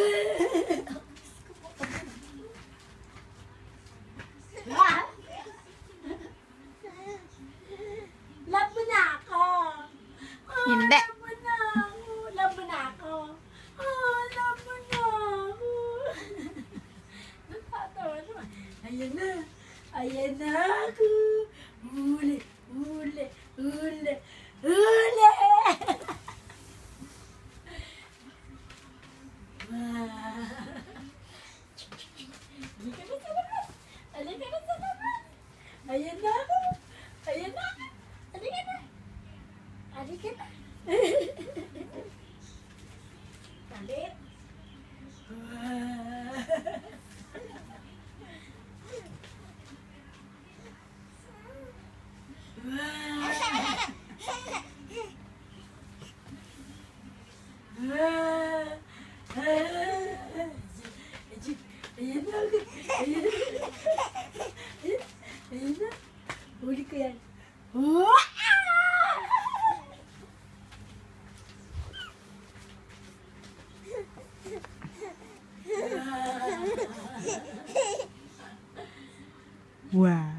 Love mo na ako. Hindi. Love mo na ako. Love mo na ako. Love mo na ako. Natatawa naman. Ayan na. Ayan na ako. Huli. Huli. Huli. Huli. Halika na sa labas. Halika na sa labas. Ayan na ako. Ayan na ako. Halika na. Halika na. Talit. Ayan na ako. Ayan na. Ayan na. Huli ko yan. Wow.